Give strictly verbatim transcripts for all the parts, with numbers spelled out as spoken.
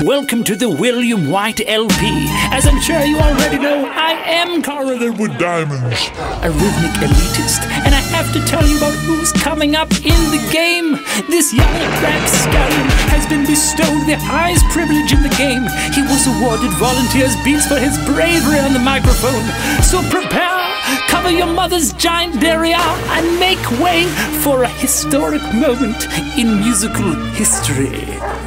Welcome to the William White L P. As I'm sure you already know, I am correlated with diamonds. A rhythmic elitist, and I have to tell you about who's coming up in the game. This young rapscallion has been bestowed the highest privilege in the game. He was awarded volunteers beats for his bravery on the microphone. So prepare, cover your mother's giant derriere, and make way for a historic moment in musical history.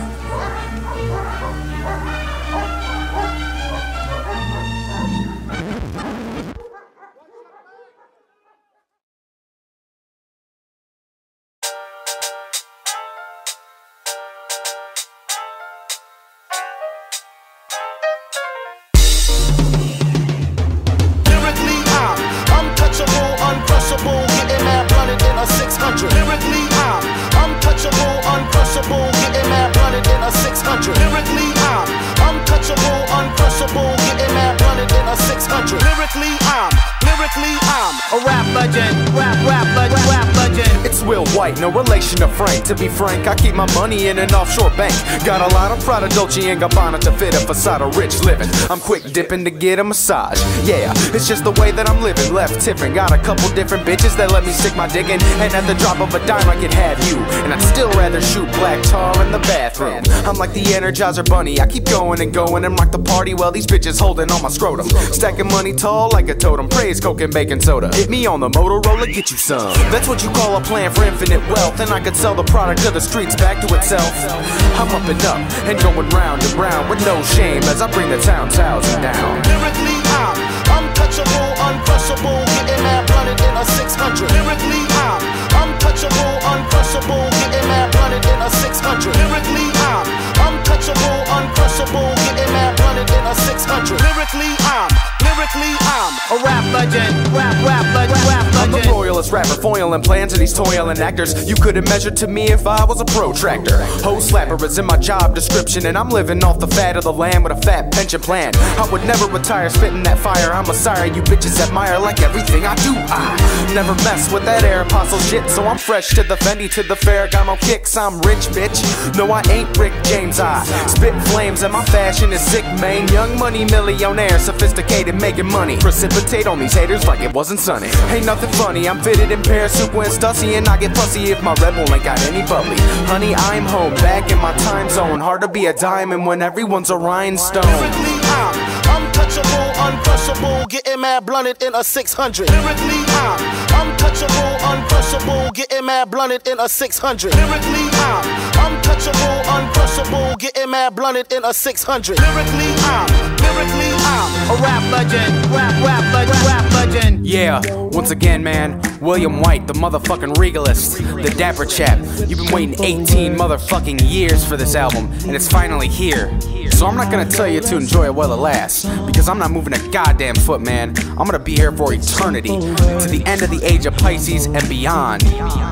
Getting mad blunted in a six hundred. Lyrically, I'm untouchable, uncrushable. Getting mad blunted in a six hundred. Lyrically, I'm untouchable, uncrushable. Getting mad blunted in a six hundred. Lyrically, I'm Lyrically, I'm a rap legend. Rap, rap legend, rap legend. It's Will White, no relation to Frank. To be frank, I keep my money in an offshore bank. Got a lot of Prada, Dolce and Gabbana to fit a facade of rich living. I'm quick dipping to get a massage. Yeah, it's just the way that I'm living. Left tipping, got a couple different bitches that let me stick my dick in. And at the drop of a dime I could have you. And I'd still rather shoot black tar in the bathroom. I'm like the Energizer Bunny, I keep going and going and rock the party while these bitches holding on my scrotum. Stacking money tall like a totem, praise coke and baking soda. Hit me on the Motorola, get you some. That's what you call a plan for infinite wealth. And I could sell the product of the streets back to itself. I'm up and up and going round and round with no shame as I bring the town thousand down. Lyrically, I'm untouchable, uncrushable. Getting mad blunted in a six hundred. Lyrically, I'm untouchable, uncrushable. Getting mad blunted in a six hundred. Lyrically, I'm untouchable, uncrushable. Getting mad blunted in a six hundred. Lyrically, I'm Lyrically, I'm a rap legend. Rap, rap legend, rap legend. I'm the royalist rapper, foiling plans of these toiling actors. You couldn't measure to me if I was a protractor. Hoe slapper is in my job description, and I'm living off the fat of the land with a fat pension plan. I would never retire spitting that fire. I'm a sire you bitches admire like everything I do. I never mess with that air apostle shit, so I'm fresh to the Fendi, to the Ferragamo kicks. I'm rich, bitch. No, I ain't Rick James. I spit flames, and my fashion is sick, man. Young money millionaire, sophisticated, making money. Precipitate on these haters like it wasn't sunny. Ain't nothing funny, I'm fitted in parasuit and Stussy, and I get fussy if my rebel ain't got any bubbly. Honey, I'm home, back in my time zone. Hard to be a diamond when everyone's a rhinestone. Lyrically, I'm untouchable, uncrushable. Getting mad blunted in a six hundred. Lyrically, I'm untouchable, uncrushable. Getting mad blunted in a six hundred. Lyrically, I'm untouchable, uncrushable. Getting mad blunted in a six hundred. Lyrically, I'm Lyrically, I'm a rap legend. Rap, rap legend, rap legend. Yeah, once again, man, William White, the motherfucking regalist, the dapper chap. You've been waiting eighteen motherfucking years for this album, and it's finally here. So I'm not gonna tell you to enjoy it while it lasts, because I'm not moving a goddamn foot, man. I'm gonna be here for eternity, to the end of the age of Pisces and beyond.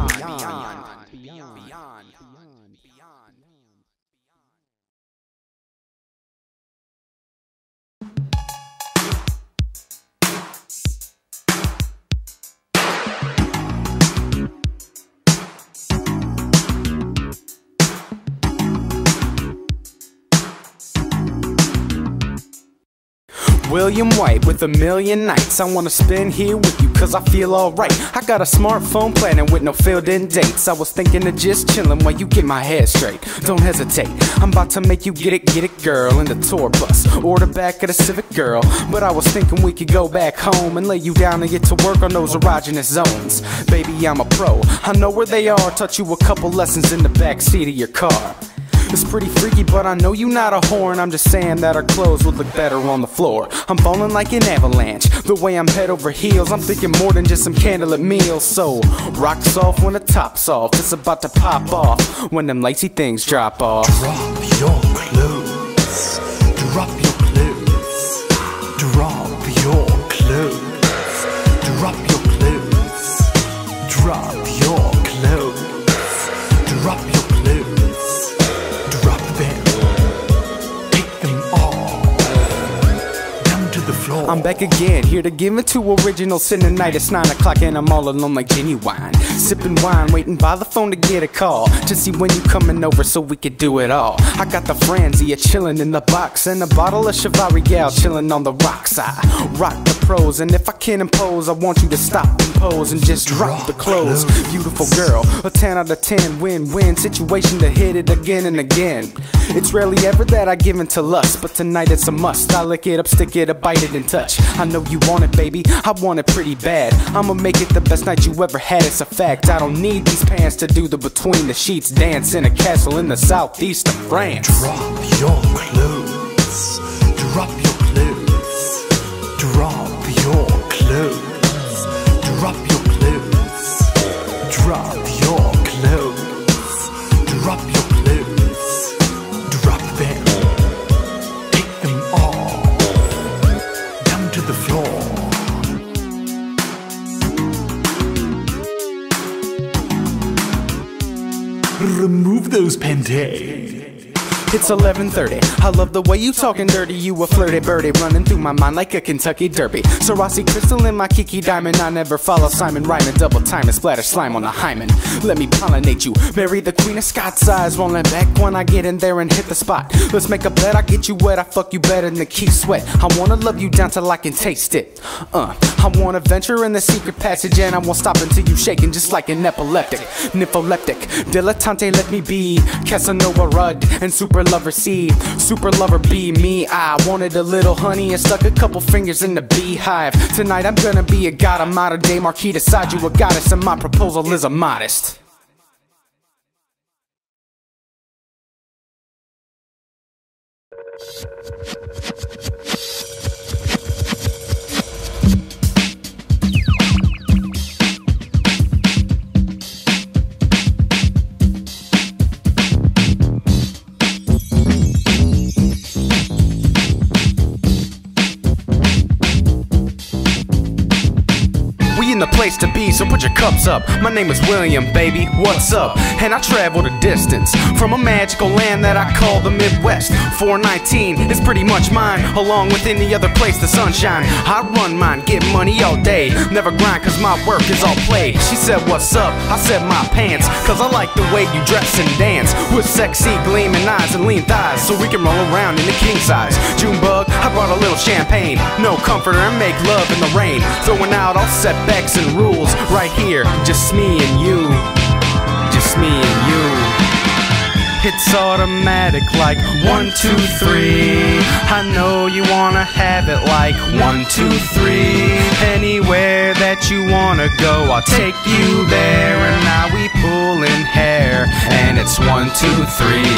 William White with a million nights. I wanna spend here with you cause I feel alright. I got a smartphone planning with no filled-in dates. I was thinking of just chilling while you get my head straight. Don't hesitate, I'm about to make you get it, get it, girl, in the tour bus or the back of the Civic, girl. But I was thinking we could go back home and lay you down and get to work on those erogenous zones. Baby, I'm a pro, I know where they are. Taught you a couple lessons in the backseat of your car. It's pretty freaky, but I know you not a whore, and I'm just saying that our clothes would look better on the floor. I'm falling like an avalanche, the way I'm head over heels. I'm thinking more than just some candlelit meals. So, rocks off when the top's off. It's about to pop off when them lacy things drop off. Drop your clothes, drop your clothes, drop your clothes, drop your clothes, drop your clothes, drop your clothes, drop them, take them all down to the floor. I'm back again, here to give it to original. Sitting night, it's nine o'clock and I'm all alone like Genuine. Sipping wine, waiting by the phone to get a call to see when you coming over so we could do it all. I got the Franzia chilling in the box and a bottle of Chivalry Gal chilling on the rocks. I rock the pros, and if I can impose, I want you to stop and pose and just drop the clothes. Beautiful girl, a ten out of ten win-win situation to hit it again and again. It's rarely ever that I give in to lust, but tonight it's a must. I lick it up, stick it up, bite it and touch. I know you want it, baby, I want it pretty bad. I'ma make it the best night you ever had, it's a fact. I don't need these pants to do the between the sheets dance in a castle in the southeast of France. Drop your clothes, drop your clothes, drop your clothes, drop your clothes, drop your clothes, drop your clothes, drop them, take them all down to the floor. Remove those panties. It's eleven thirty, I love the way you talking dirty. You a flirty birdie running through my mind like a Kentucky Derby. So Rossi Crystal in my Kiki Diamond. I never follow Simon Ryman, double time and splatter slime on the hymen. Let me pollinate you, marry the queen of Scots eyes. Rolling back when I get in there and hit the spot. Let's make a bet, I get you wet, I fuck you better than Keith Sweat. I wanna love you down till I can taste it. Uh, I wanna venture in the secret passage and I won't stop until you shaking just like an epileptic. Nympholeptic, dilettante let me be. Casanova Rudd and super lover C, super lover B, me. I wanted a little honey and stuck a couple fingers in the beehive. Tonight I'm gonna be a god, a modern day marquis beside you a goddess, and my proposal is a modest. In the place to be, so put your cups up. My name is William, baby, what's up? And I traveled a distance from a magical land that I call the Midwest. four nineteen is pretty much mine, along with any other place, the sunshine. I run mine, get money all day, never grind cause my work is all play. She said what's up, I said my pants, cause I like the way you dress and dance, with sexy gleaming eyes and lean thighs, so we can roll around in the king size. Junebug, I brought a little champagne, no comforter and make love in the rain, throwing out all setbacks and rules right here, just me and you, just me and you. It's automatic like one, two, three. I know you wanna have it like one, two, three. Anywhere that you wanna go, I'll take you there. And now we pullin' hair, and it's one, two, three.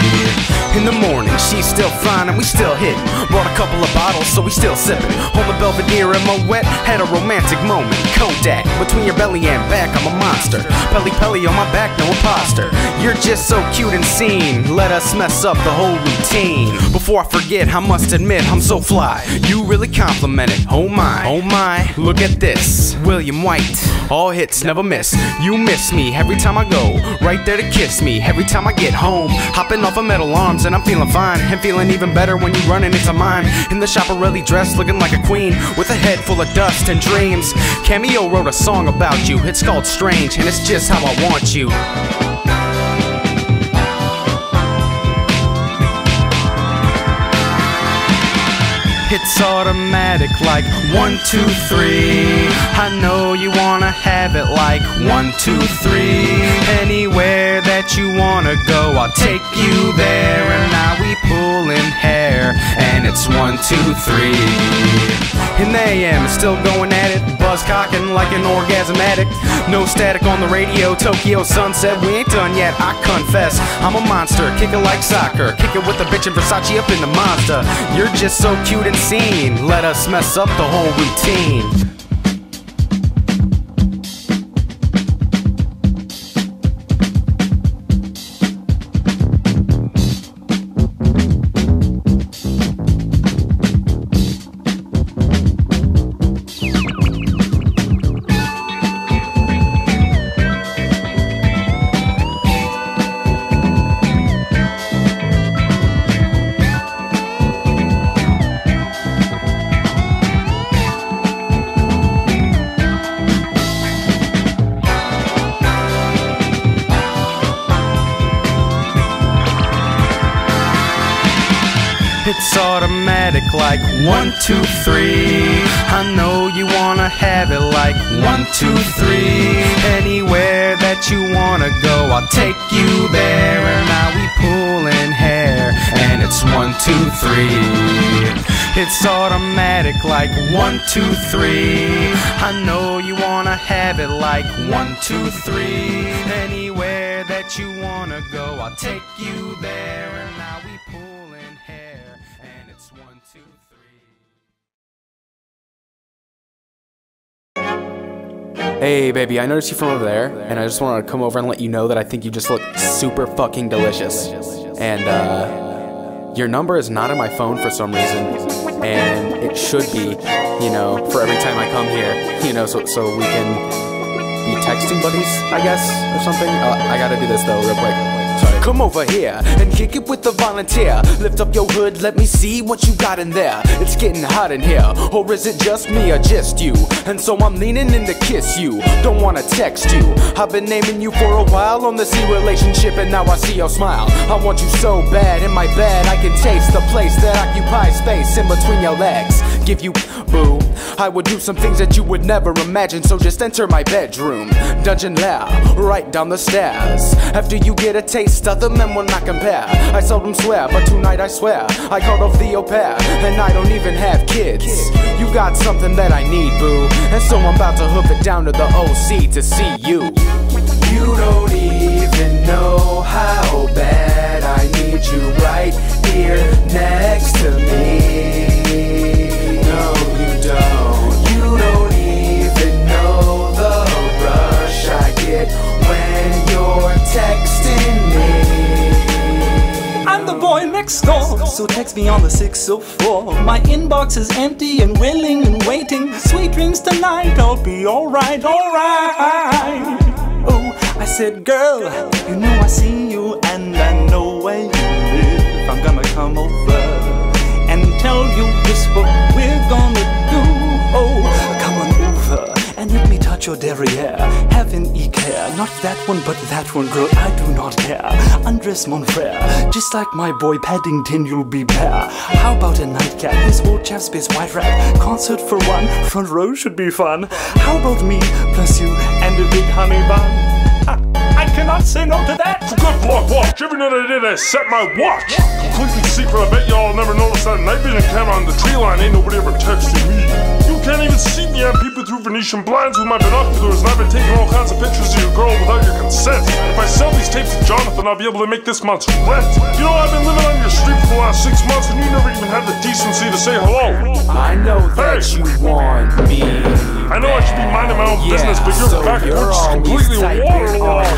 In the morning, she's still fine and we still hitting. Brought a couple of bottles, so we still sipping. On the Belvedere and Moet, had a romantic moment. Kodak, between your belly and back, I'm a monster. Pelly Pelly on my back, no imposter. You're just so cute and seen, let us mess up the whole routine. Before I forget, I must admit, I'm so fly. You really compliment it, oh my, oh my. Look at this, William White, all hits, never miss. You miss me every time I go, right there to kiss me every time I get home. Hopping off of metal arms and I'm feeling fine, and feeling even better when you running into mine. In the Chaparelli dress, looking like a queen, with a head full of dust and dreams. Cameo wrote a song about you, it's called Strange, and it's just how I want you. It's automatic like one, two, three. I know you wanna have it like one, two, three. Anywhere that you wanna go, I'll take you there. And now we pullin' hair, and it's one, two, three. In the A M, it's still going at it, buzz cocking like an orgasm addict. No static on the radio, Tokyo sunset, we ain't done yet, I confess. I'm a monster, kick it like soccer, kick it with a bitch and Versace up in the Mazda. You're just so cute and seen, let us mess up the whole routine. It's automatic like one, two, three. I know you wanna have it like one, two, three. Anywhere that you wanna go, I'll take you there. And now we pullin' hair, and it's one, two, three. It's automatic like one, two, three. I know you wanna have it like one, two, three. Anywhere that you wanna go, I'll take you there. And now we pullin' hair, and it's one, two, three. Hey baby, I noticed you from over there, and I just wanted to come over and let you know that I think you just look super fucking delicious. And uh, your number is not in my phone for some reason, and it should be, you know, for every time I come here, you know, so, so we can be texting buddies, I guess, or something. Uh, I gotta do this though, real quick. Sorry. Come over here and kick it with the volunteer. Lift up your hood, let me see what you got in there. It's getting hot in here, or is it just me or just you? And so I'm leaning in to kiss you, don't wanna text you. I've been naming you for a while on this e-relationship, and now I see your smile. I want you so bad, in my bed I can taste the place that occupies space in between your legs. Give you boo, I would do some things that you would never imagine, so just enter my bedroom. Dungeon lair, right down the stairs. After you get a taste of them, and will not compare. I seldom swear, but tonight I swear I called off the au pair, and I don't even have kids. You got something that I need, boo, and so I'm about to hoof it down to the O C to see you. You don't even know how bad I need you right here next to me. No, you don't. You don't even know the rush I get when you're texting me. I'm the boy next door, so text me on the six oh four. My inbox is empty and willing and waiting. Sweet dreams tonight, I'll be alright, alright. Oh, I said, girl, you know I see you and I know where you live. I'm gonna come over and tell you just what we're gonna do. Oh, come on over and let me touch your derriere. Heaven e care, not that one but that one, girl, I do not care. Undress mon frere, just like my boy Paddington, you'll be bare. How about a nightcap, this old chap space white rat. Concert for one, front row should be fun. How about me, plus you, and a big honey bun? I cannot say no to that. Good luck, watch. Every night I did, I set my watch. Completely secret, I bet y'all never noticed that night vision camera on the tree line. Ain't nobody ever texting me. You can't even see me. I'm peeping through Venetian blinds with my binoculars, and I've been taking all kinds of pictures of your girl without your consent. If I sell these tapes to Jonathan, I'll be able to make this month's rent. You know, I've been living on your street for the last six months, and you never even had the decency to say hello. I know that hey. you want me. I know I should be minding my own yeah, business, but your so back looks completely waterlogged.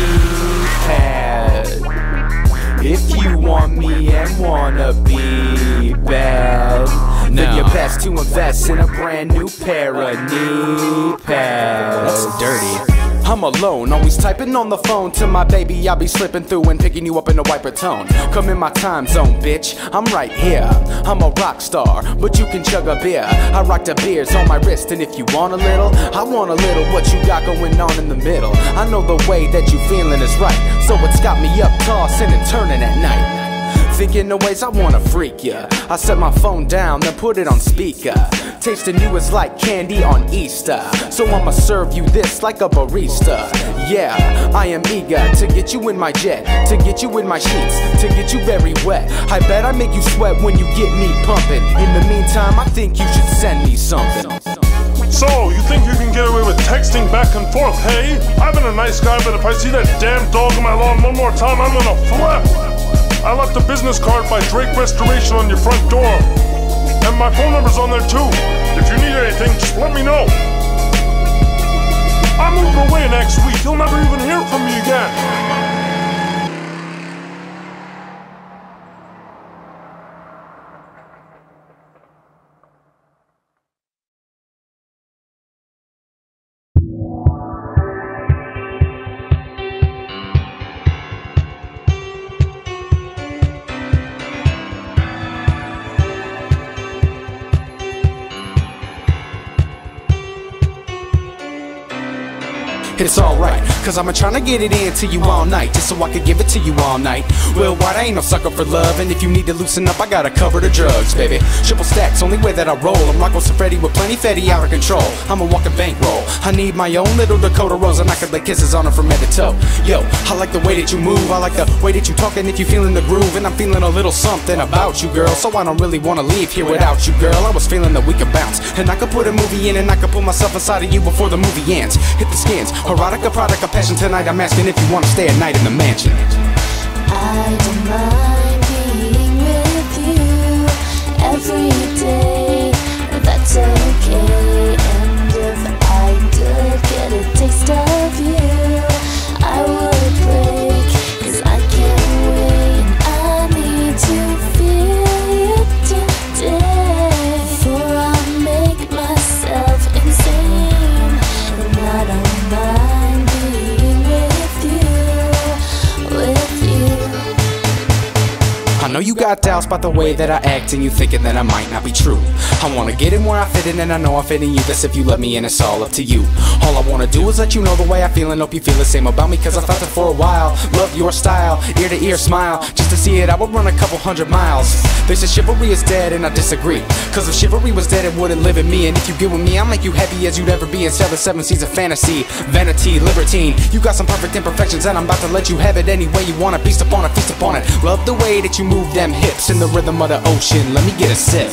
If you want me and wanna be bad, no. Then you're best to invest in a brand new pair of knee pads. That's dirty. I'm alone, always typing on the phone to my baby. I'll be slipping through and picking you up in a wiper tone. Come in my time zone, bitch, I'm right here. I'm a rock star, but you can chug a beer. I rock the beers on my wrist, and if you want a little, I want a little what you got going on in the middle. I know the way that you feeling is right, so it's got me up tossing and turning at night. Thinking the ways I wanna freak ya. I set my phone down, then put it on speaker. Tasting you is like candy on Easter, so I'ma serve you this like a barista. Yeah, I am eager to get you in my jet, to get you in my sheets, to get you very wet. I bet I make you sweat when you get me pumping. In the meantime, I think you should send me something. So, you think you can get away with texting back and forth, hey? I've been a nice guy, but if I see that damn dog in my lawn one more time, I'm gonna flip. I left a business card by Drake Restoration on your front door. And my phone number's on there too. If you need anything, just let me know. I'm moving away next week. You'll never even hear from me again. it's alright, cause I've been trying to get it into you all night, just so I could give it to you all night. Well, White, I ain't no sucker for love, and if you need to loosen up, I gotta cover the drugs, baby. Triple stacks, only way that I roll. I'm Rocco Siffredi with plenty fetty out of control. I'm a walking bankroll. I need my own little Dakota Rose, and I could lay kisses on her from head to toe. Yo, I like the way that you move, I like the way that you talk, and if you feeling the groove, and I'm feeling a little something about you, girl, so I don't really wanna leave here without you, girl. I was feeling that we could bounce, and I could put a movie in, and I could put myself inside of you before the movie ends. Hit the skins, erotica, product of passion. Tonight I'm asking if you wanna stay at night in the mansion. I don't mind being with you every day, that's okay. And if I could get a taste of you, I would break, cause I can't wait, and I need to feel you today, before I make myself insane. And I don't mind being with you, with you. I know you got doubts about the way that I act, and you thinking that I might not be true. I wanna get in where I fit in, and I know I fit in you. That's if you let me in, it's all up to you. All I wanna do is let you know the way I feel, and hope you feel the same about me, cause I felt it for a while. Love your style, ear to ear smile. Just to see it, I would run a couple hundred miles. They say chivalry is dead, and I disagree, cause if chivalry was dead, it wouldn't live in me. And if you get with me, I'll make you happy as you'd ever be, and sail the seven seas of fantasy, vanity, libertine. You got some perfect imperfections, and I'm about to let you have it any way you want it. Feast upon it, feast upon it. Love the way that you move them hips in the rhythm of the ocean. Let me get a sip.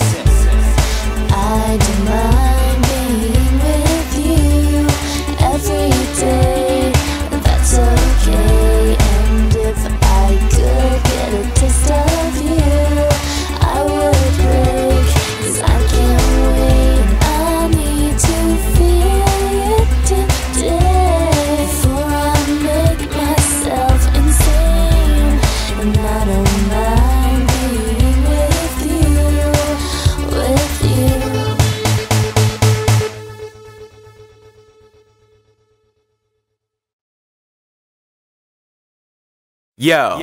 I don't mind being with you every day, that's okay. And if I could get a taste of you, I would break, cause I can't wait, and I need to feel you today, before I make myself insane. And I don't mind being with you, with you. Yo,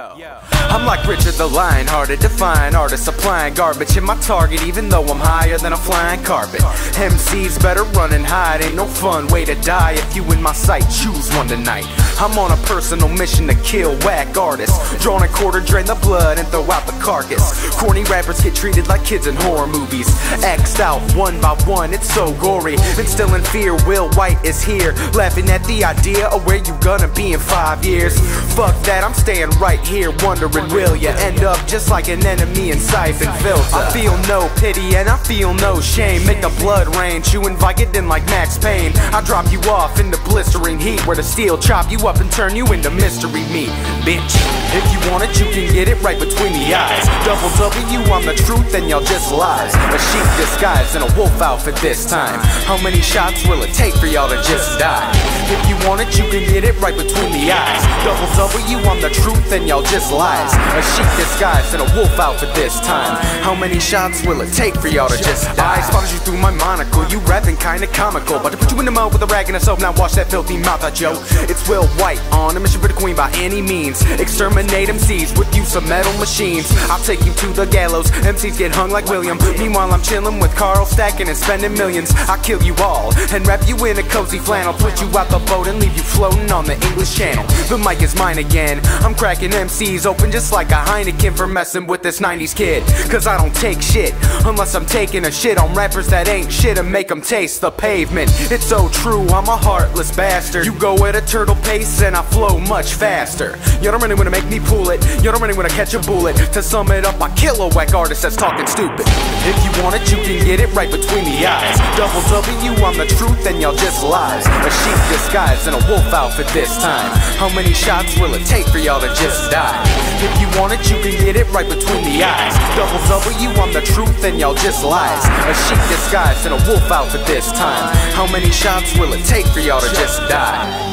I'm like Richard the Lion, hard to define. Artist supplying garbage in my target, even though I'm higher than a flying carpet. M Cs better run and hide, ain't no fun way to die if you in my sight. Choose one tonight. I'm on a personal mission to kill whack artists. Drawn a quarter, drain the blood, and throw out the carcass. Corny rappers get treated like kids in horror movies. X'd out one by one, it's so gory. And still in fear, Will White is here, laughing at the idea of where you gonna be in five years. Fuck that, I'm staying right here, wondering will ya end up just like an enemy in Siphon Filter. I feel no pity and I feel no shame. Make the blood rain, chewing Vicodin like Max Payne. I drop you off in the blistering heat, where the steel chop you up and turn you into mystery meat, bitch. If you want it, you can get it right between the eyes. Double W on the truth and y'all just lies. A sheep disguised in a wolf outfit this time. How many shots will it take for y'all to just die? If you want it, you can get it right between the eyes. Double W on the truth and y'all just lies. A sheep disguised in a wolf outfit this time. How many shots will it take for y'all to just die? I spotted you through my monocle, you rapping kinda comical, but to put you in the mud with a rag and a soap, now wash that filthy mouth out, yo. It's Will White on a mission for the queen by any means. Exterminate M Cs with use of metal machines. I'll take you to the gallows, M Cs get hung like William. Meanwhile I'm chilling with Carl, stacking and spending millions. I'll kill you all and wrap you in a cozy flannel, put you out the boat and leave you floating on the English Channel. The mic is mine again, I'm cracking M Cs open just like a Heineken for messing with this nineties kid. Cause I don't take shit unless I'm taking a shit on rappers that ain't shit and make them taste the pavement. It's so true, I'm a heartless bastard. You go at a turtle pace and I flow much faster. You don't really wanna make me pull it, you don't really wanna catch a bullet. To sum it up, I kill a whack artist that's talking stupid. If you want it, you can get it right between the eyes. Double W on the truth and y'all just lies. A sheep disguised in a wolf outfit this time. How many shots will it take for y'all to just die? If you want it, you can get it right between the eyes. Double W on the truth and y'all just lies. A sheep disguised in a wolf outfit this time. How many shots will it take for y'all to just die?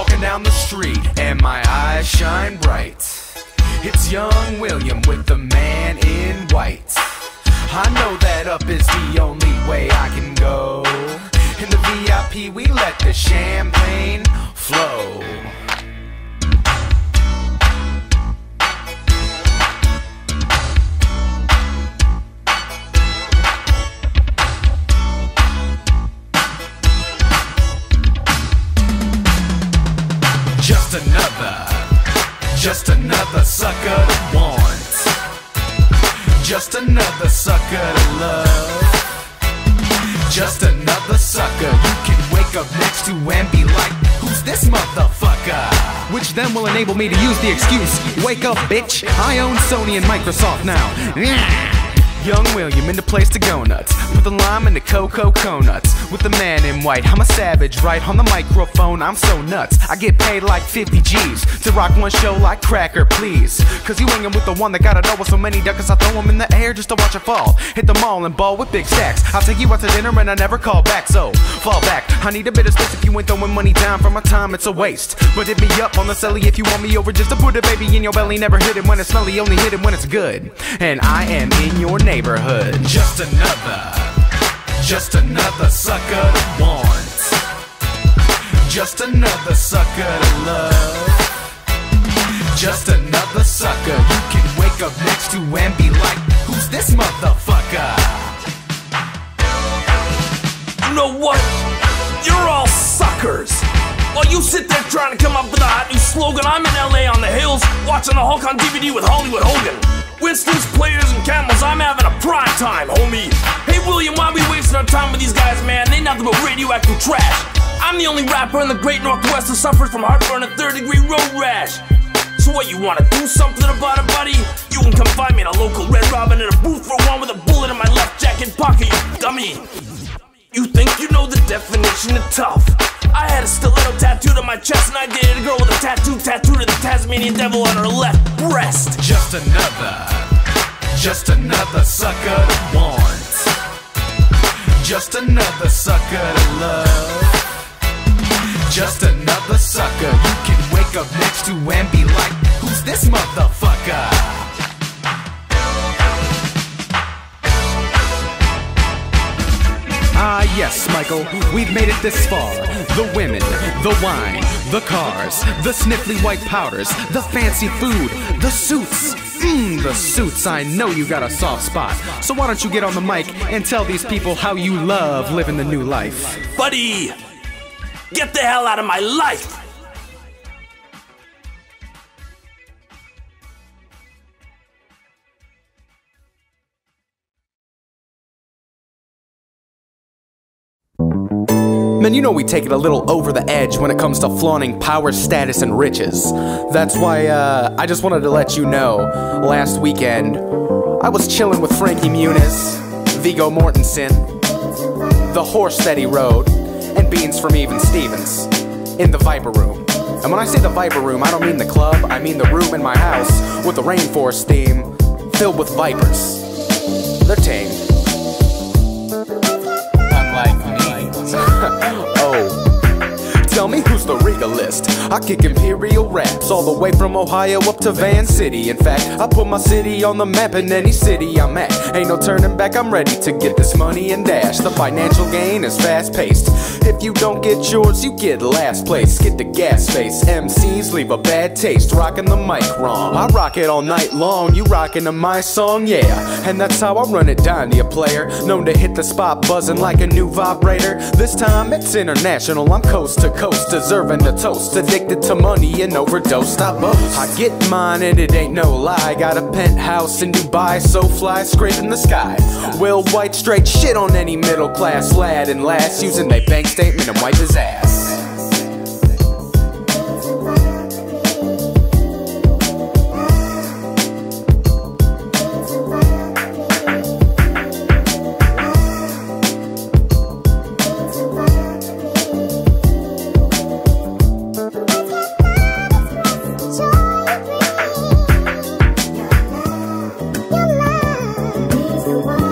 walking down the street and my eyes shine bright. It's young William with the man in white. I know that up is the only way I can go. In the V I P we let the champagne flow. Just another, just another sucker to want. Just another sucker to love. Just another sucker you can wake up next to and be like, who's this motherfucker? Which then will enable me to use the excuse, wake up bitch, I own Sony and Microsoft now. Young William in the place to go nuts. Put the lime in the cocoa conuts. With the man in white, I'm a savage right on the microphone, I'm so nuts. I get paid like fifty G's to rock one show like Cracker, please. Cause you hangin' with the one that got a dough with so many duckers I throw them in the air just to watch it fall. Hit the mall and ball with big stacks. I'll take you out to dinner and I never call back, so fall back. I need a bit of space if you ain't throwing money down for my time, it's a waste. But hit me up on the celly if you want me over just to put a baby in your belly. Never hit it when it's smelly, only hit it when it's good. And I am in your neighborhood. Just another, just another sucker to want. Just another sucker to love. Just another sucker you can wake up next to and be like, who's this motherfucker? You know what? You're all suckers. While you sit there trying to come up with a hot new slogan, I'm in L A on the hills watching the Hulk on D V D with Hollywood Hogan. Winston's, Players, and Camels, I'm having a prime time, homie. Hey William, why we wasting our time with these guys, man? They nothing but radioactive trash. I'm the only rapper in the great Northwest who suffers from heartburn and third degree road rash. So what, you wanna do something about it, buddy? You can come find me in a local Red Robin in a booth for one with a bullet in my left jacket pocket, you dummy. You think you know the definition of tough? I had a stiletto tattooed on my chest and I dated a girl with a tattoo tattooed of the Tasmanian devil on her left breast. Just another, just another sucker to want. Just another sucker to love. Just another sucker you can wake up next to and be like, who's this motherfucker? Ah yes, Michael, we've made it this far. The women, the wine, the cars, the sniffly white powders, the fancy food, the suits. Mmm, the suits, I know you got a soft spot. So why don't you get on the mic and tell these people how you love living the new life. Buddy, get the hell out of my life! Man, you know we take it a little over the edge when it comes to flaunting power, status, and riches. That's why, uh, I just wanted to let you know, last weekend, I was chilling with Frankie Muniz, Viggo Mortensen, the horse that he rode, and Beans from Even Stevens, in the Viper Room. And when I say the Viper Room, I don't mean the club, I mean the room in my house with the rainforest theme, filled with vipers. They're tame. Unlike me. Oh. Tell me who's the regalist. I kick imperial raps all the way from Ohio up to Van City. In fact, I put my city on the map in any city I'm at. Ain't no turning back, I'm ready to get this money and dash. The financial gain is fast paced. If you don't get yours, you get last place. Get the gas face. M Cs leave a bad taste, rocking the mic wrong. I rock it all night long, you rocking to my song, yeah. And that's how I run it down to your player. Known to hit the spot buzzing like a new vibrator. This time it's international, I'm coast to coast, deserving the toast. Addicted to money and overdosed, I boast. I get mine and it ain't no lie. Got a penthouse in Dubai, so fly, scraping the sky. Will White straight shit on any middle class lad and lass, using their bank statement and wipe his ass.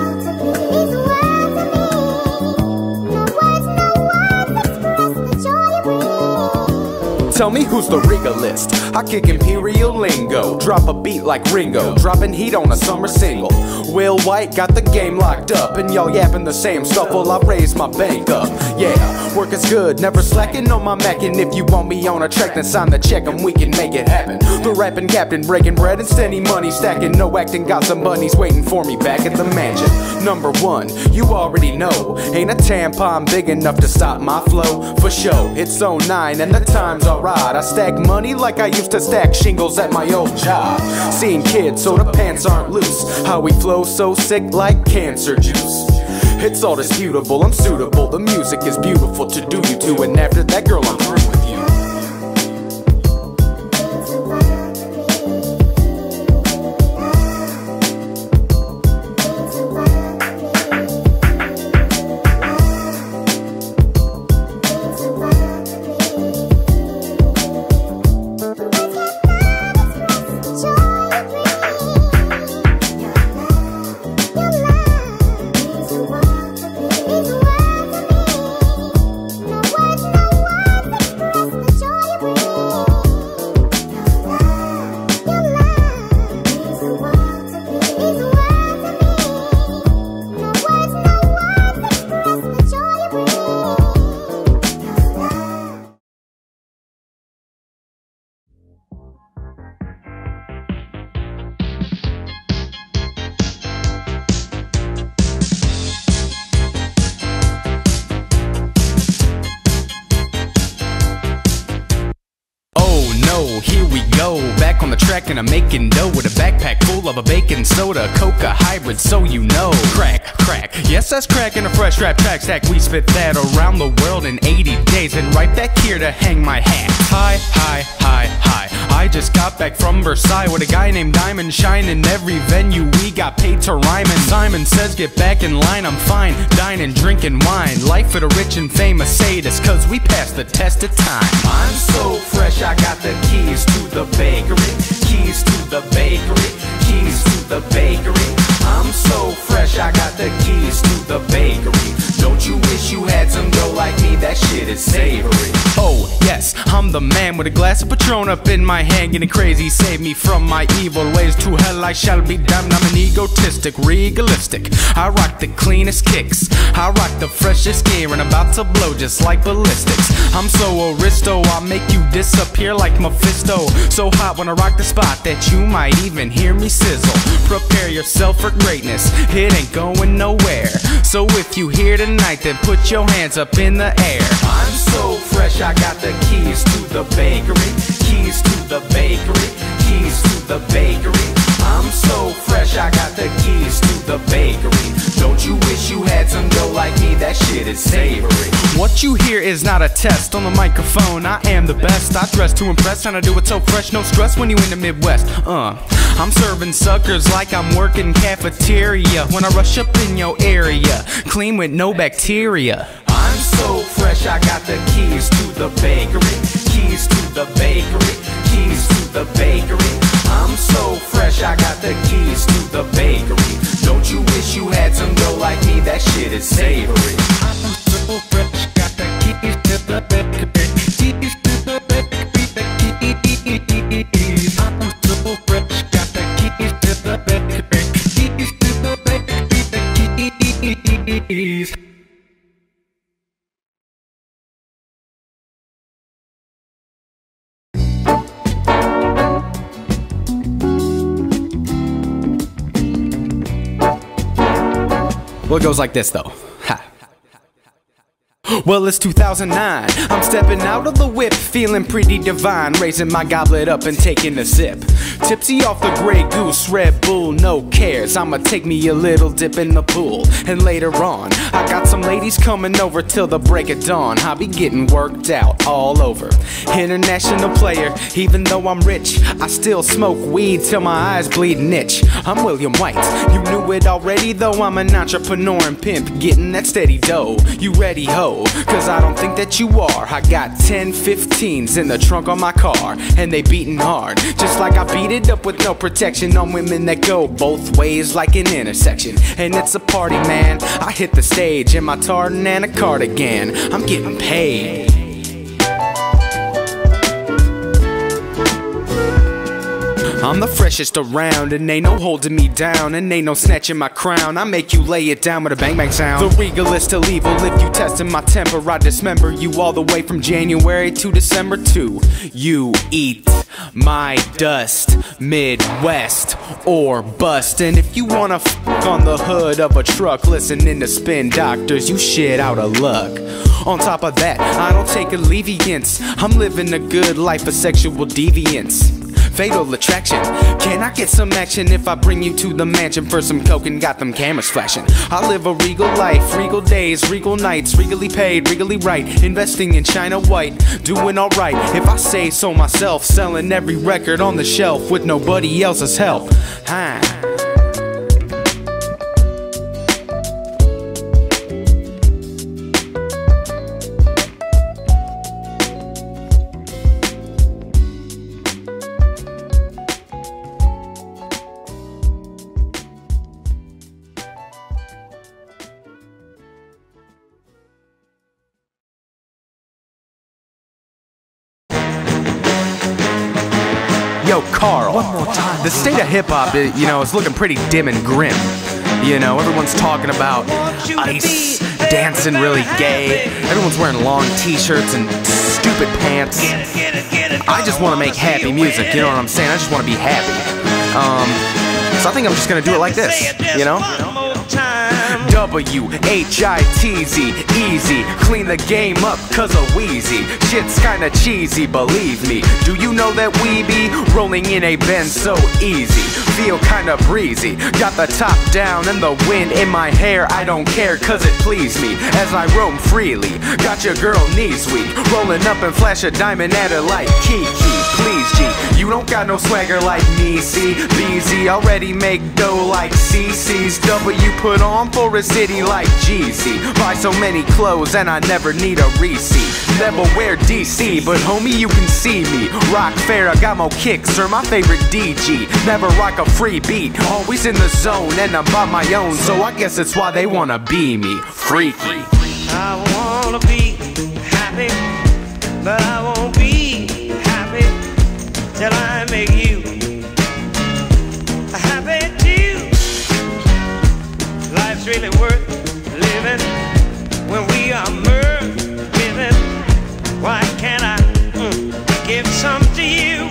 Joy tell me who's the regalist. I kick imperial lingo, drop a beat like Ringo, dropping heat on a summer single. Will White got the game locked up, and y'all yapping the same stuff while I raise my bank up. Yeah, work is good, never slacking on my Mac, and if you want me on a track, then sign the check and we can make it happen. The rapping captain, breaking bread and steady money stacking, no acting, got some bunnies waiting for me back at the mansion. Number one, you already know, ain't a tampon big enough to stop my flow. For show, it's oh nine and the time's alright. I stack money like I used to stack shingles at my old job. Seeing kids so the pants aren't loose, how we flow so sick like cancer juice. It's all disputable, I'm suitable, the music is beautiful to do you to, and after that, girl, I'm through with you. Here we go, back on the track and I'm making dough with a backpack full of a baking soda, Coca hybrid, so you know. Crack, crack, yes that's crack in a fresh rap track stack. We spit that around the world in eighty days and right back here to hang my hat. Hi, hi, hi, hi, I just got back from Versailles with a guy named Diamond Shine. In every venue we got paid to rhyme, and Simon says get back in line. I'm fine, dining, drinking wine, life for the rich and famous say this cause we passed the test of time. I'm so fresh, I got the keys to the bakery, keys to the bakery, keys to the bakery. I'm so fresh, I got the keys to the bakery. Don't you wish you had some dough like me? That shit is savory. Oh yes, I'm the man with a glass of Patron up in my hand, getting crazy, save me from my evil ways. To hell I shall be damned, I'm an egotistic, regalistic. I rock the cleanest kicks, I rock the freshest gear, and about to blow just like ballistics. I'm so aristo, I'll make you disappear like Mephisto. So hot when I rock the spot that you might even hear me sizzle. Prepare yourself for greatness, it ain't going nowhere. So if you here tonight, then put your hands up in the air. I'm so fresh, I got the keys to the bakery, keys to the bakery, keys to the bakery. I'm so fresh, I got the keys to the bakery. Don't you wish you had some dough like me? That shit is savory. What you hear is not a test on the microphone. I am the best, I dress to impress, and I do it so fresh, no stress when you in the Midwest. Uh, I'm serving suckers like I'm working cafeteria when I rush up in your area, clean with no bacteria. I'm so fresh, I got the keys to the bakery, keys to the bakery, keys to the bakery. I'm so fresh, I got the keys to the bakery. Don't you wish you had some dough like me? That shit is savory. I'm so fresh, got the keys to the bakery, keys to the bakery, the keys. I'm so fresh, got the keys to the bakery, keys to the bakery, the keys. Well, it goes like this though. Ha. Well, it's two thousand nine, I'm stepping out of the whip, feeling pretty divine, raising my goblet up and taking a sip. Tipsy off the Grey Goose, Red Bull, no cares, I'ma take me a little dip in the pool. And later on, I got some ladies coming over till the break of dawn. I be getting worked out all over. International player, even though I'm rich, I still smoke weed till my eyes bleed and itch. I'm William White, you knew it already though, I'm an entrepreneur and pimp, getting that steady dough. You ready, ho? Cause I don't think that you are. I got ten fifteens in the trunk of my car, and they beating hard, just like I beat it up with no protection on women that go both ways like an intersection. And it's a party, man, I hit the stage in my tartan and a cardigan, I'm getting paid. I'm the freshest around, and ain't no holding me down, and ain't no snatching my crown. I make you lay it down with a bang bang sound. The regalist till evil, if you testing my temper, I dismember you all the way from January to December too. You eat my dust, Midwest or bust. And if you wanna f on the hood of a truck listening to Spin Doctors, you shit out of luck. On top of that, I don't take alleviance. I'm living a good life of sexual deviance. Fatal attraction. Can I get some action if I bring you to the mansion for some coke and got them cameras flashing? I live a regal life, regal days, regal nights, regally paid, regally right, investing in China white, doing alright if I say so myself, selling every record on the shelf with nobody else's help. Huh. Yo, Carl. One more time. The state of hip-hop, you know, is looking pretty dim and grim. You know, everyone's talking about ice, dancing really gay. Everyone's wearing long t-shirts and stupid pants. I just want to make happy music, you know what I'm saying? I just want to be happy. Um, so I think I'm just going to do it like this, you know? W H I T Z, easy. Clean the game up cause of Wheezy. Shit's kinda cheesy, believe me. Do you know that we be rolling in a Benz so easy? Feel kinda breezy. Got the top down and the wind in my hair. I don't care cause it please me as I roam freely. Got your girl knees weak, rolling up and flash a diamond at her like Kiki. Please G, you don't got no swagger like me, see? B Z already make dough like C C's. W put on for a city like Jeezy. Buy so many clothes and I never need a receipt. Never wear D C, but homie you can see me. Rock fair, I got more kicks, or my favorite D G. Never rock a free beat, always in the zone, and I'm by my own, so I guess that's why they wanna be me. Freaky. I wanna be happy, but I won't be happy till I make you happy too. Life's really worth living when we are living. Why can't I mm, give some to you?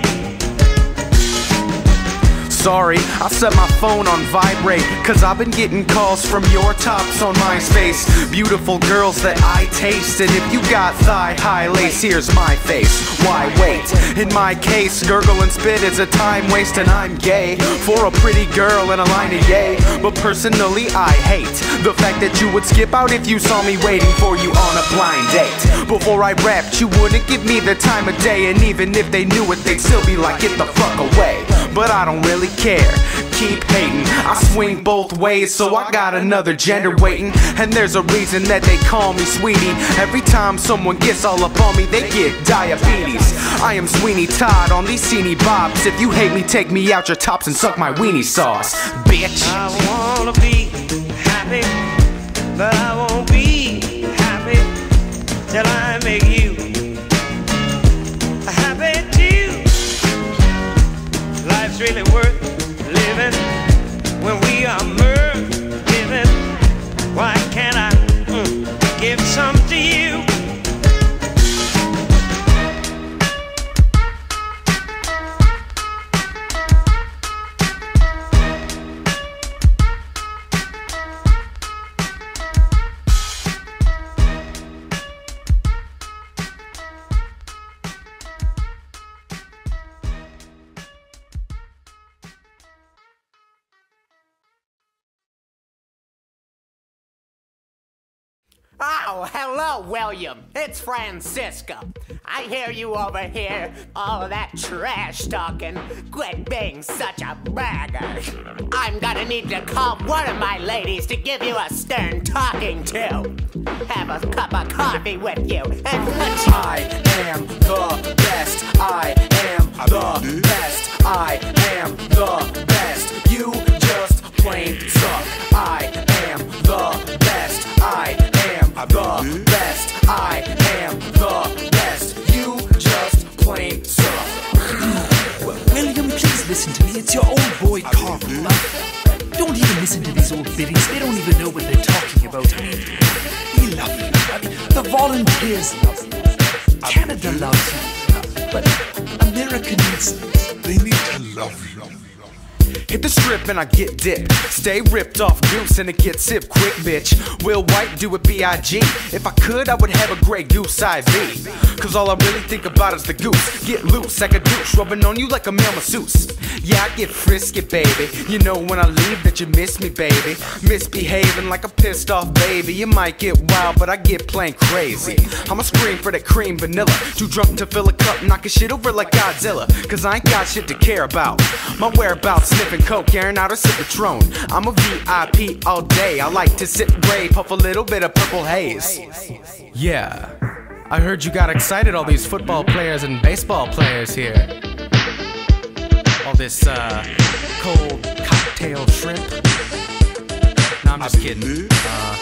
Sorry, I set my phone on vibrate, cause I've been getting calls from your tops on MySpace. Beautiful girls that I taste, and if you got thigh-high lace, here's my face. Why wait? In my case, gurgle and spit is a time waste, and I'm gay for a pretty girl and a line of yay. But personally, I hate the fact that you would skip out if you saw me waiting for you on a blind date. Before I rapped, you wouldn't give me the time of day, and even if they knew it, they'd still be like, get the fuck away. But I don't really care, keep hating. I swing both ways, so I got another gender waiting. And there's a reason that they call me sweetie. Every time someone gets all up on me, they get diabetes. I am Sweeney Todd on these teeny bops. If you hate me, take me out your tops and suck my weenie sauce, bitch. I wanna be happy, but I won't be happy till I make you happy too. Life's really worth living when we are living. Why can't I mm, give some to you? Oh, hello, William. It's Francisco. I hear you over here, all that trash talking. Quit being such a bragger. I'm gonna need to call one of my ladies to give you a stern talking to. Have a cup of coffee with you and I am the best. I am the best. I am the best. You just plain suck. I am the best. I am the best. I am the best. You just plain suck. William, please just listen to me. It's your old boy Carl. Don't even listen to these old biddies. They don't even know what they're talking about. I mean, we love you. I mean, the volunteers love you. Canada loves you. But America needs... They need to love you. Hit the strip and I get dipped. Stay ripped off goose and it gets sipped quick, bitch. Will White do it B I G If I could, I would have a Grey Goose I V. Cause all I really think about is the goose. Get loose like a douche, rubbing on you like a male masseuse. Yeah, I get frisky, baby. You know when I leave that you miss me, baby. Misbehaving like a pissed off baby. You might get wild, but I get plain crazy. I'ma scream for that cream vanilla. Too drunk to fill a cup, knocking shit over like Godzilla. Cause I ain't got shit to care about. My whereabouts, sniffing coke, airing out a sip of Patron. I'm a V I P all day. I like to sip gray, puff a little bit of purple haze. Yeah, I heard you got excited, all these football players and baseball players here. All this, uh, cold cocktail shrimp. No, I'm just kidding. Uh,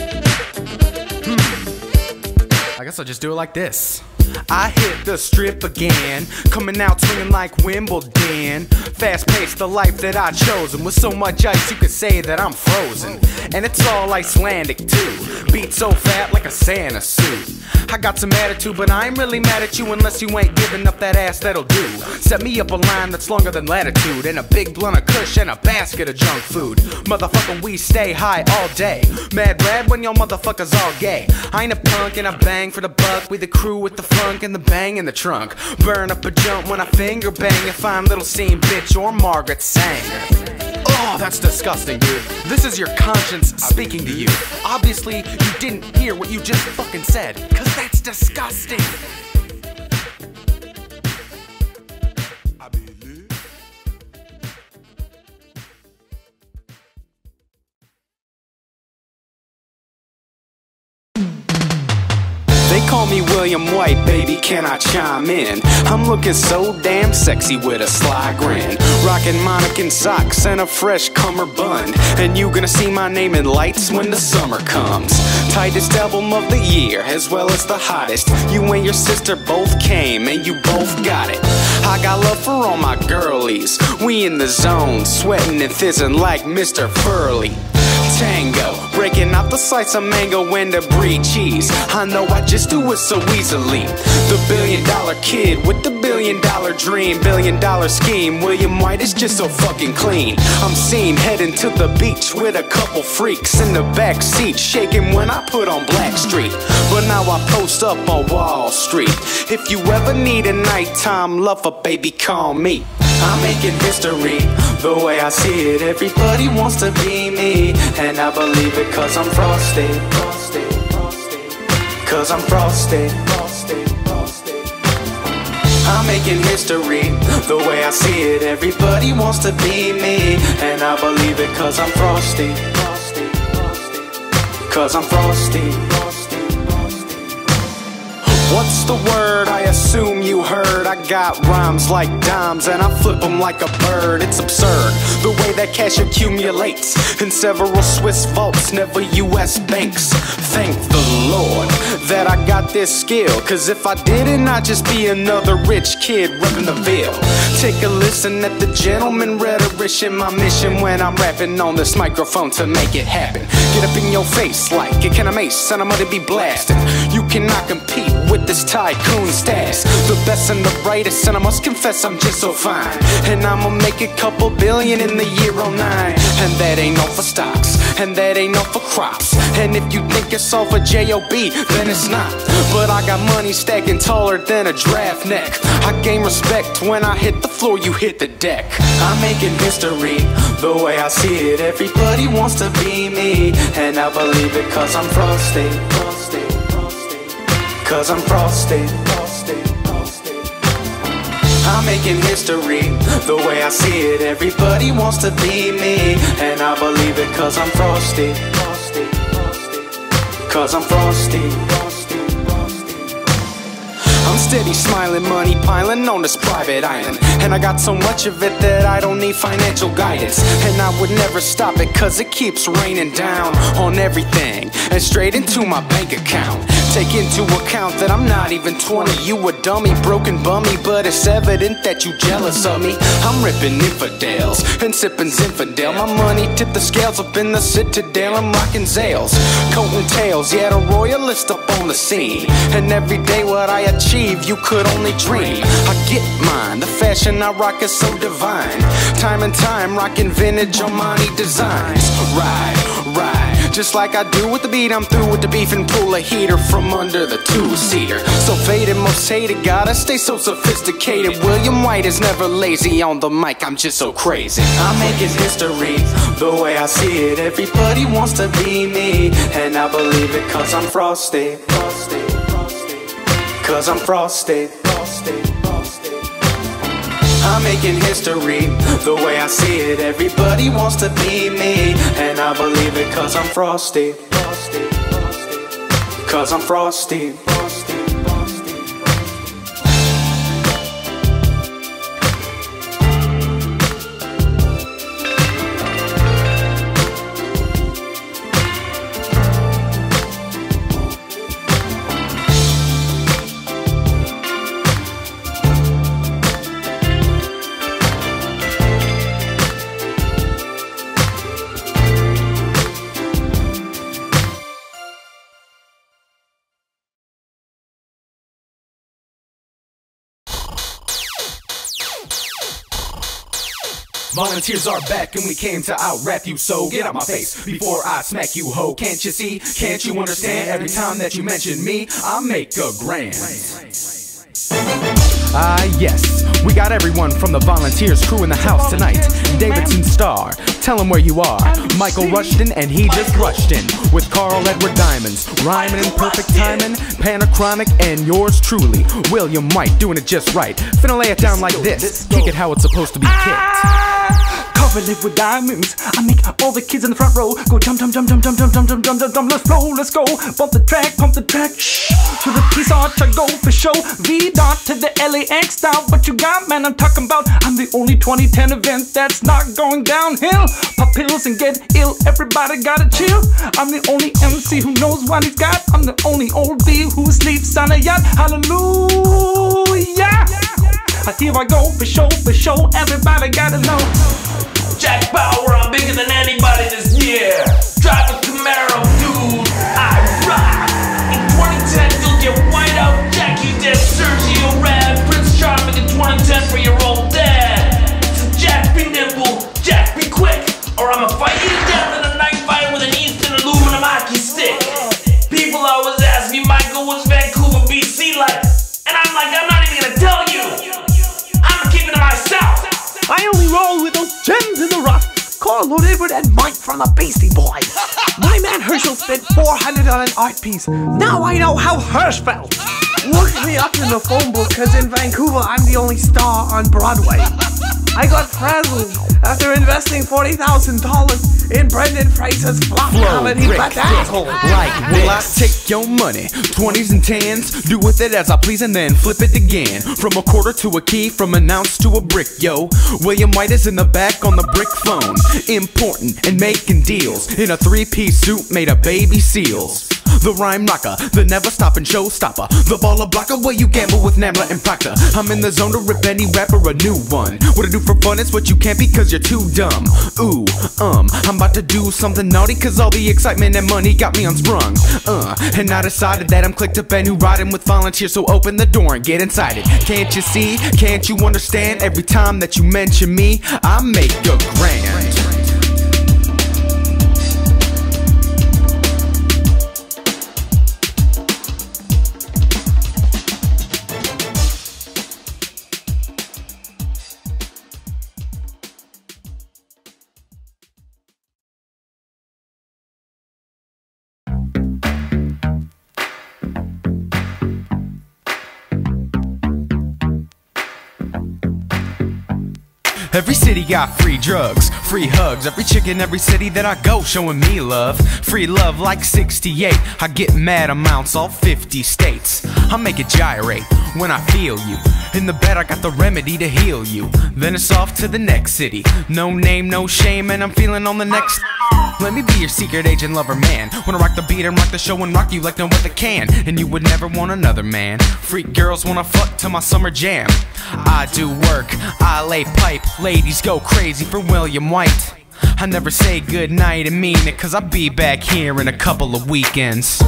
hmm. I guess I'll just do it like this. I hit the strip again, coming out swinging like Wimbledon. Fast paced, the life that I chosen. With so much ice you could say that I'm frozen. And it's all Icelandic too. Beat so fat like a Santa suit. I got some attitude, but I ain't really mad at you unless you ain't giving up that ass, that'll do. Set me up a line that's longer than latitude, and a big blunt of kush and a basket of junk food. Motherfucker, we stay high all day. Mad rad when y'all motherfuckers all gay. I ain't a punk and I bang for the buck. We the crew with the funk and the bang in the trunk. Burn up a jump when I finger bang and find little scene bitch or Margaret Sanger. Oh, that's disgusting, dude. This is your conscience speaking to you. Obviously, you didn't hear what you just fucking said, cause that's disgusting. They call me William White, baby, can I chime in? I'm looking so damn sexy with a sly grin. Rockin' Monacan socks and a fresh cummerbund. And you gonna see my name in lights when the summer comes. Tightest album of the year, as well as the hottest. You and your sister both came, and you both got it. I got love for all my girlies. We in the zone, sweating and fizzing like Mister Furley. Tango, breaking out the slice of mango and the brie cheese. I know I just do it so easily. The billion dollar kid with the billion dollar dream, billion dollar scheme. William White is just so fucking clean. I'm seen heading to the beach with a couple freaks in the back seat, shaking when I put on Blackstreet. But now I post up on Wall Street. If you ever need a nighttime lover, baby, call me. I'm making history, the way I see it. Everybody wants to be me, and I believe it cause I'm frosty, frosty, frosty. Cause I'm frosty, frosty, frosty. I'm making history, the way I see it. Everybody wants to be me, and I believe it cause I'm frosty, frosty, frosty. Cause I'm frosty, frosty. What's the word? I assume you heard. I got rhymes like dimes and I flip them like a bird. It's absurd, the way that cash accumulates in several Swiss vaults, never U S banks. Thank the Lord that I got this skill, cause if I didn't, I'd just be another rich kid repping the Ville. Take a listen at the gentleman rhetorician, my mission when I'm rapping on this microphone to make it happen. Get up in your face like it can a mace and I'm gonna be blasting. You cannot compete with this tycoon status. The best and the brightest, and I must confess I'm just so fine. And I'ma make a couple billion in the year oh nine. And that ain't all for stocks, and that ain't all for crops. And if you think it's all for J O B, then it's not. But I got money stacking taller than a draft neck. I gain respect when I hit the floor, you hit the deck. I'm making history, the way I see it. Everybody wants to be me, and I believe it cause I'm frosty, frosty. Cause I'm frosty, frosty, frosty. I'm making history, the way I see it. Everybody wants to be me, and I believe it cause I'm frosty, frosty, frosty. Cause I'm frosty, frosty, frosty. I'm steady smiling, money piling on this private island. And I got so much of it that I don't need financial guidance. And I would never stop it cause it keeps raining down on everything and straight into my bank account. Take into account that I'm not even twenty. You a dummy, broken bummy, but it's evident that you jealous of me. I'm ripping infidels and sipping Zinfandel. My money tipped the scales up in the citadel. I'm rocking Zales, coat and tails, yeah, the royalist up on the scene. And every day what I achieve, you could only dream. I get mine, the fashion I rock is so divine. Time and time, rocking vintage Armani designs. Ride, ride, just like I do with the beat. I'm through with the beef and pull a heater from under the two-seater. So faded, most hated, gotta stay so sophisticated. William White is never lazy on the mic, I'm just so crazy. I'm making history, the way I see it. Everybody wants to be me, and I believe it cause I'm frosty, frosty, frosty. Cause I'm frosty, frosty, frosty. I'm making history, the way I see it. Everybody wants to be me, and I believe it cause I'm frosty, frosty, frosty. Cause I'm frosty, frosty, frosty. Volunteers are back and we came to out-rap you, so get out my face before I smack you, ho. Can't you see? Can't you understand? Every time that you mention me, I make a grand. Ah, uh, yes, we got everyone from the Volunteers crew in the house tonight. Davidson Starr, tell him where you are. Michael Rushton, and he just rushed in with Carl Edward Diamonds, rhyming in perfect timing, Panachronic, and yours truly, William White, doing it just right. Finna lay it down like this, kick it how it's supposed to be kicked. Covered it with diamonds, I make all the kids in the front row go jump, jump, jump, jump, jump, jump, jump, jump, jump, jump, jump. Let's flow, let's go. Bump the track, pump the track. Shh. To the Peace Arch I go for show. V dot to the L A X style. What you got, man? I'm talking about. I'm the only twenty ten event that's not going downhill. Pop pills and get ill. Everybody gotta chill. I'm the only M C who knows what he's got. I'm the only old B who sleeps on a yacht. Hallelujah. Here I go for show, for show. Everybody gotta know. Jack Bauer, I'm bigger than anybody this year. Drive a Camaro, dude, I rock. In twenty ten, you'll get white out. Jackie Dead, Sergio Rad, Prince Charming in twenty ten for your old dad. So Jack, be nimble, Jack, be quick, or I'ma fight you to death in a night fight with an Eastern aluminum hockey stick. People always ask me, Michael, what's Vancouver, B C like? And I'm like, I'm not even gonna tell you. I'm keeping it to myself. I only roll with those gems in the rough. Carl Edward and Mike from the Beastie Boys. My man Herschel spent four hundred on an art piece. Now I know how Hirsch felt. Look me up in the phone book, cause in Vancouver I'm the only star on Broadway. I got frazzled after investing forty thousand dollars in Brendan Fraser's flop comedy, but asshole. Like, will I take your money? twenties and tens, do with it as I please and then flip it again. From a quarter to a key, from an ounce to a brick, yo. William White is in the back on the brick phone, importing and making deals in a three-piece suit made of baby seals. The rhyme rocker, the never stopping showstopper, the baller blocker where you gamble with Nambler and Proctor. I'm in the zone to rip any rapper a new one. What I do for fun is what you can't because you're too dumb. Ooh, um, I'm about to do something naughty cause all the excitement and money got me unsprung. Uh, and I decided that I'm clicked up and who riding with Volunteers, so open the door and get inside it. Can't you see? Can't you understand? Every time that you mention me, I make a grand. Every city got free drugs, free hugs. Every chick in every city that I go showing me love. Free love like sixty-eight. I get mad amounts all fifty states. I make it gyrate when I feel you. In the bed I got the remedy to heal you. Then it's off to the next city. No name, no shame, and I'm feeling on the next. Let me be your secret agent, lover, man. Wanna rock the beat and rock the show and rock you like no other can. And you would never want another man. Freak girls wanna fuck to my summer jam. I do work, I lay pipe. Ladies go crazy for William White. I never say goodnight and mean it, cause I'll be back here in a couple of weekends.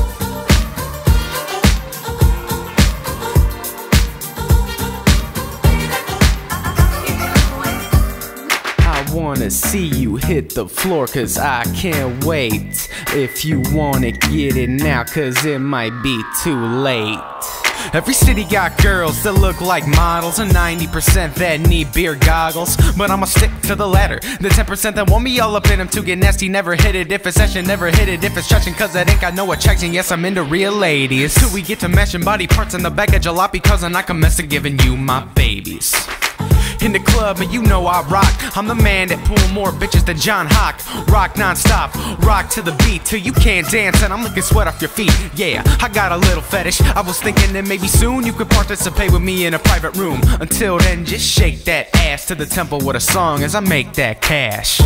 I wanna see you hit the floor, cause I can't wait. If you wanna get it now, cause it might be too late. Every city got girls that look like models, and ninety percent that need beer goggles. But I'ma stick to the latter, the ten percent that want me all up in them to get nasty. Never hit it if it's session, never hit it if it's stretching, cause that ain't got no attraction. Yes, I'm into real ladies. Till we get to mashing body parts in the back of jalopy, cause I'm not gonna mess with giving you my babies. In the club, and you know I rock. I'm the man that pull more bitches than John Hawk. Rock non-stop, rock to the beat till you can't dance, and I'm licking sweat off your feet. Yeah, I got a little fetish. I was thinking that maybe soon you could participate with me in a private room. Until then, just shake that ass to the tempo with a song as I make that cash.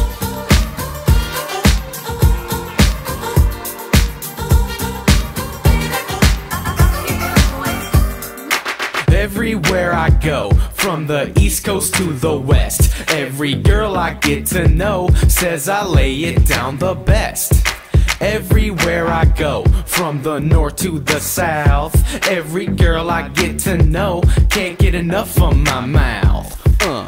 Everywhere I go, from the East Coast to the West, every girl I get to know says I lay it down the best. Everywhere I go, from the North to the South, every girl I get to know can't get enough of my mouth. Uh.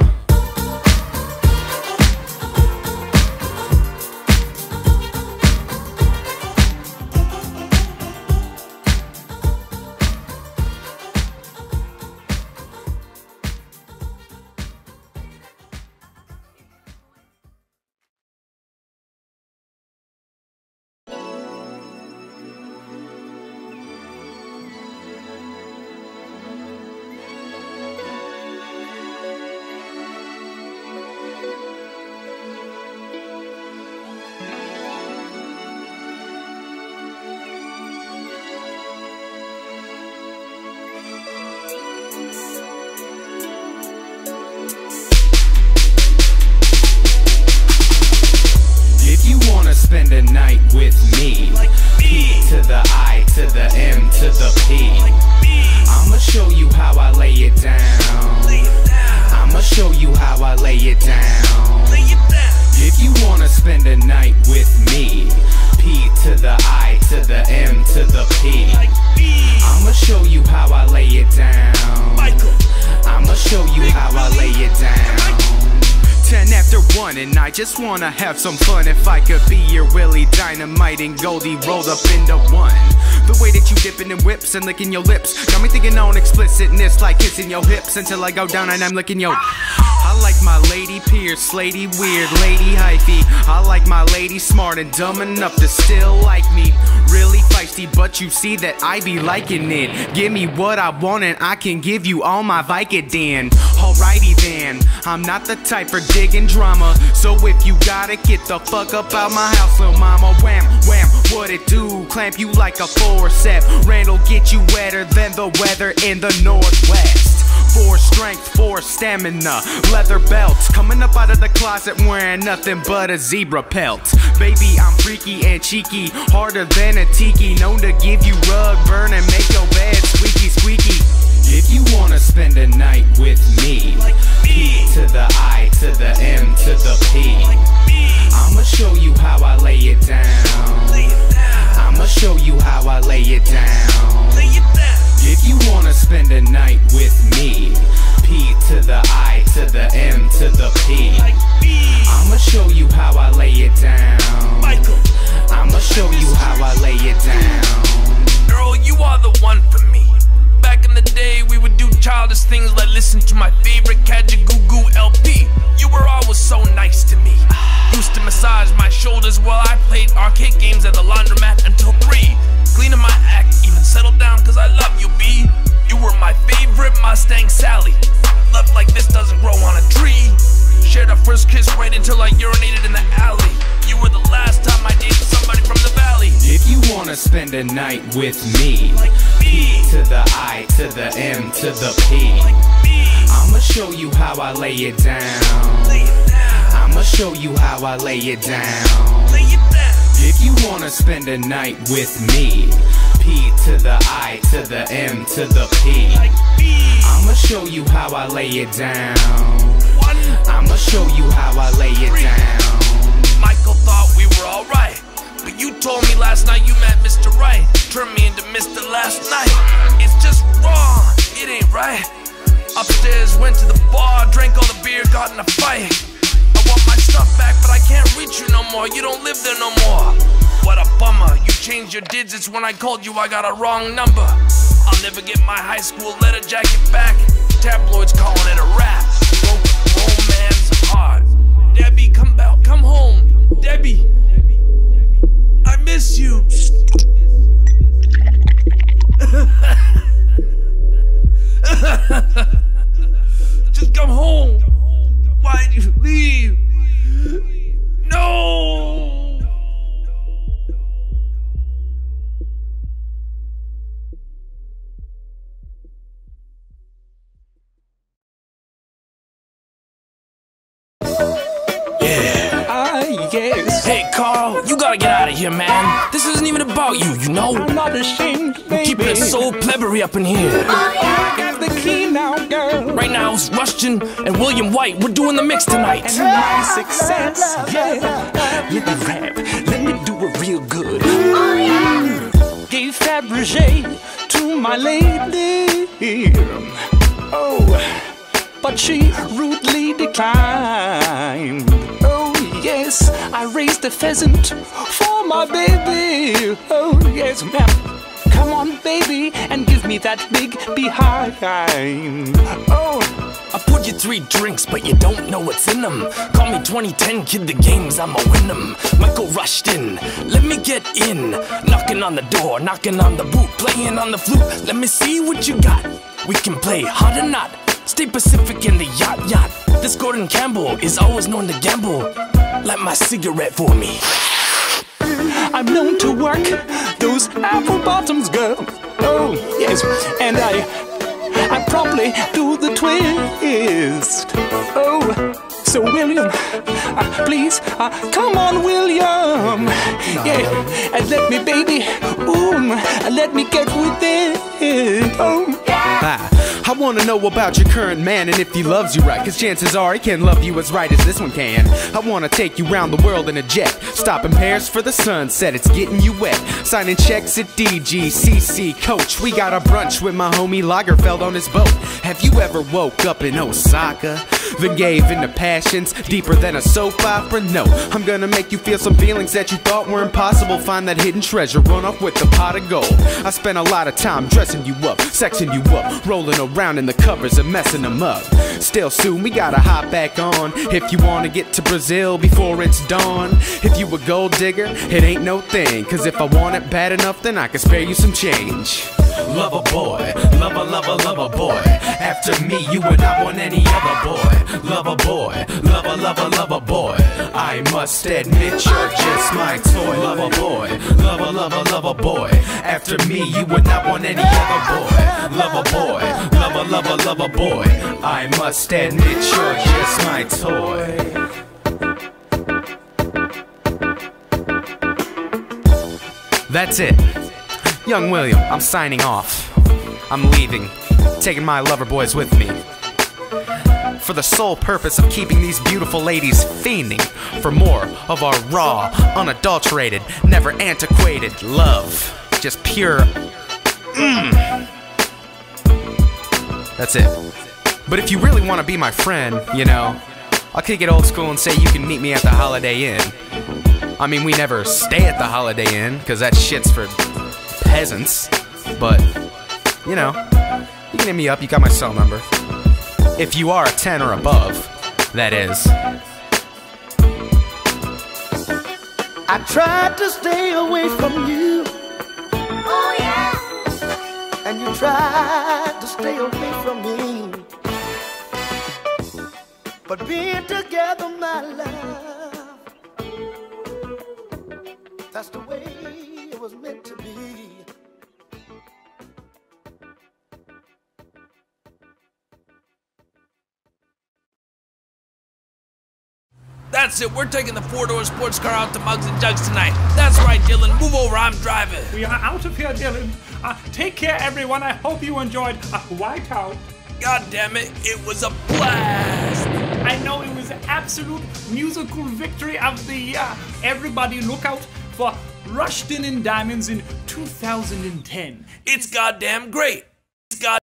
Spend a night with me, like P to the I to the M to the P. Like I'ma show you how I lay it down. Lay it down. I'ma show you how I lay it down. Lay it down. If you wanna spend a night with me, P to the I to the M to the P. Like I'ma show you how I lay it down. Michael. I'ma show you how I lay it down. Ten after one, and I just wanna have some fun. If I could be your Willie Dynamite and Goldie rolled up into one. The way that you dipping in whips and licking your lips got me thinking on explicitness, like kissing your hips until I go down and I'm licking your. I like my lady Pierce, lady weird, lady hyphy. I like my lady smart and dumb enough to still like me. Really feisty, but you see that I be liking it. Give me what I want and I can give you all my Vicodin. Alrighty then, I'm not the type for digging drama, so if you gotta get the fuck up out my house, little mama. Wham, wham, what it do? Clamp you like a forceps. Randall get you wetter than the weather in the Northwest. For strength, for stamina, leather belts, coming up out of the closet wearing nothing but a zebra pelt. Baby, I'm freaky and cheeky, harder than a tiki, known to give you rug burn and make your bed squeaky squeaky. If you wanna spend a night with me, like P to the I to the M to the P, like I'ma show you how I lay it down. Lay it down. I'ma show you how I lay it down. Lay it down. If you wanna spend a night with me, P to the I to the M to the P, like I'ma show you how I lay it down. Michael. I'ma show you how I lay it down. Girl, you are the one for me. Back in the day, we would do childish things like listen to my favorite Kajagoogoo L P. You were always so nice to me. Used to massage my shoulders while I played arcade games at the laundromat until three. Cleaning my act, even settled down cause I love you, B. You were my favorite Mustang Sally. Love like this doesn't grow on a tree. Shared our first kiss right until I urinated in the alley. You were the last time I dated somebody from the valley. If you wanna wanna spend a night with me, P to the I to the M to the P, I'ma show you how I lay it down. I'ma show you how I lay it down. If you wanna spend a night with me, P to the I to the M to the P, I'ma show you how I lay it down. I'ma show you how I lay it down. Michael thought we were alright, but you told me last night you met Mister Right. Turned me into Mister Last Night. It's just wrong, it ain't right. Upstairs, went to the bar, drank all the beer, got in a fight. I want my stuff back, but I can't reach you no more. You don't live there no more. What a bummer, you changed your digits. When I called you, I got a wrong number. I'll never get my high school letter jacket back. Tabloids calling it a rap. Broken romance heart. Debbie, come back, come home. Debbie, I miss you. Just come home. Why'd you leave? No. Yeah. Ah, yes. Hey, Carl, you gotta get out of here, man. This isn't even about you, you know? I'm not ashamed, baby. Keeping it so plebbery up in here. Oh, yeah. I got the key now, girl. Right now, it's Rushton and William White. We're doing the mix tonight. And my success, yeah. Let me rap, let me do it real good. Oh, yeah. Gave Fabergé to my lady. Oh, but she rudely declined. Oh, yes, I raised a pheasant for my baby. Oh, yes, ma'am. Come on, baby, and give me that big behind. Oh, I poured you three drinks, but you don't know what's in them. Call me twenty ten kid, the games, I'ma win them. Michael rushed in, let me get in. Knocking on the door, knocking on the boot, playing on the flute. Let me see what you got. We can play hot or not. Stay Pacific in the yacht yacht. This Gordon Campbell is always known to gamble. Light my cigarette for me. I'm known to work those apple bottoms, girl. Oh, yes, and I, I probably do the twist. Oh, so William, uh, please, uh, come on, William. Yeah, and let me, baby, ooh, let me get with it. Oh, ah, I wanna know about your current man and if he loves you right, cause chances are he can love you as right as this one can. I wanna take you round the world in a jet, stopping Paris for the sunset, it's getting you wet. Signing checks at D G C C, coach, we got a brunch with my homie Lagerfeld on his boat. Have you ever woke up in Osaka, then gave into passions deeper than a soap opera? No, I'm gonna make you feel some feelings that you thought were impossible. Find that hidden treasure, run off with the pot of gold. I spent a lot of time dressing you up, sexing you up, rolling around in the covers and messing them up. Still soon we gotta hop back on, if you wanna get to Brazil before it's dawn. If you a gold digger, it ain't no thing, cause if I want it bad enough, then I can spare you some change. Lover boy, lover, lover, lover boy. After me, you would not want any other boy. Lover boy, lover, lover, lover boy. I must admit you're just my toy. Lover boy, lover, lover, lover boy. After me, you would not want any other boy. Lover boy, lover, lover, lover boy. I must admit you're just my toy. That's it. Young William, I'm signing off. I'm leaving, taking my lover boys with me, for the sole purpose of keeping these beautiful ladies fiending for more of our raw, unadulterated, never antiquated love. Just pure mmm. That's it. But if you really want to be my friend, you know, I'll kick it old school and say you can meet me at the Holiday Inn. I mean, we never stay at the Holiday Inn, because that shit's for peasants, but, you know, you can hit me up, you got my cell number. If you are a ten or above, that is. I tried to stay away from you. Oh yeah. And you tried to stay away from me. But being together, my love, that's the way it was meant to be. That's it, we're taking the four-door sports car out to Mugs and Jugs tonight. That's right, Dylan, move over, I'm driving. We are out of here, Dylan. Uh, take care, everyone. I hope you enjoyed uh, Whiteout. God damn it, it was a blast. I know it was an absolute musical victory of the year. Everybody look out for Rushton and Diamonds in two thousand ten. It's goddamn great. It's god